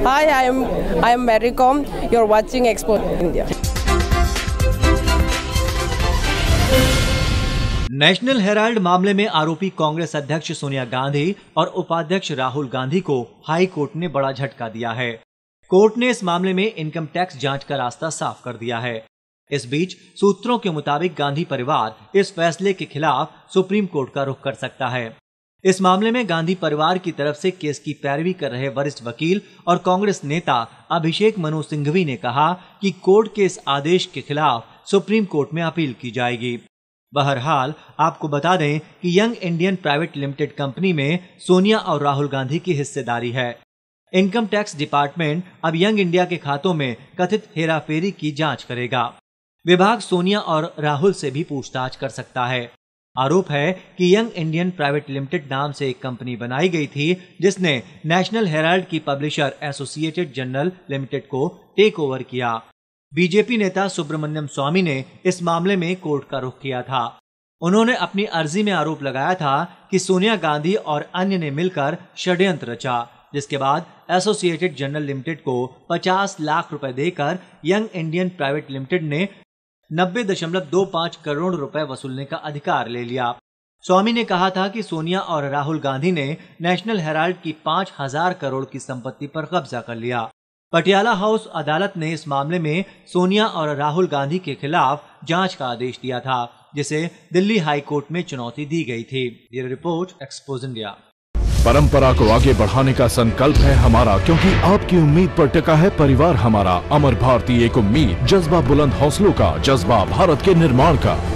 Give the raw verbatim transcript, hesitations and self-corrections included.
Hi, I am I am Mary Com. You're watching Expo India. National Herald मामले में आरोपी कांग्रेस अध्यक्ष सोनिया गांधी और उपाध्यक्ष राहुल गांधी को हाई कोर्ट ने बड़ा झटका दिया है। कोर्ट ने इस मामले में इनकम टैक्स जांच का रास्ता साफ कर दिया है। इस बीच सूत्रों के मुताबिक गांधी परिवार इस फैसले के खिलाफ सुप्रीम कोर्ट का रुख कर सकता है। इस मामले में गांधी परिवार की तरफ से केस की पैरवी कर रहे वरिष्ठ वकील और कांग्रेस नेता अभिषेक मनु सिंघवी ने कहा कि कोर्ट के इस आदेश के खिलाफ सुप्रीम कोर्ट में अपील की जाएगी। बहरहाल आपको बता दें कि young Indian private limited company में सोनिया और राहुल गांधी की हिस्सेदारी है। इनकम टैक्स डिपार्टमेंट अब यंग इंडिया के खातों में कथित हेराफेरी की जांच करेगा। विभाग सोनिया और राहुल से भी पूछताछ कर सकता है। आरोप है कि यंग इंडियन प्राइवेट लिमिटेड नाम से एक कंपनी बनाई गई थी जिसने नेशनल हेराल्ड की पब्लिशर एसोसिएटेड जर्नल लिमिटेड को टेक ओवर किया। बीजेपी नेता सुब्रमण्यम स्वामी ने इस मामले में कोर्ट का रुख किया था। उन्होंने अपनी अर्जी में आरोप लगाया था कि सोनिया गांधी और अन्य ने मिलकर षड्यंत्र रचा, जिसके बाद एसोसिएटेड जर्नल लिमिटेड को पचास लाख रुपए देकर यंग इंडियन प्राइवेट लिमिटेड ने नब्बे दशमलव दो पाँच करोड़ रुपए वसूलने का अधिकार ले लिया। स्वामी ने कहा था कि सोनिया और राहुल गांधी ने नेशनल हेराल्ड की पाँच हजार करोड़ की संपत्ति पर कब्जा कर लिया। पटियाला हाउस अदालत ने इस मामले में सोनिया और राहुल गांधी के खिलाफ जांच का आदेश दिया था, जिसे दिल्ली हाई कोर्ट में चुनौती दी गई थी। ये रिपोर्ट एक्सपोज इंडिया। परंपरा को आगे बढ़ाने का संकल्प है हमारा, क्योंकि आपकी उम्मीद पर टिका है परिवार हमारा। अमर भारती एक उम्मीद, जज्बा बुलंद हौसलों का, जज्बा भारत के निर्माण का।